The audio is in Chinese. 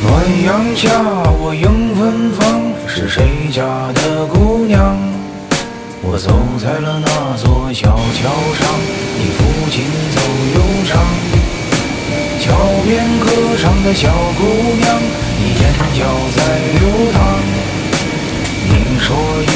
暖阳下，我迎芬芳，是谁家的姑娘？我走在了那座小桥上，你抚琴奏忧伤。桥边歌唱的小姑娘，你眼角在流淌。你说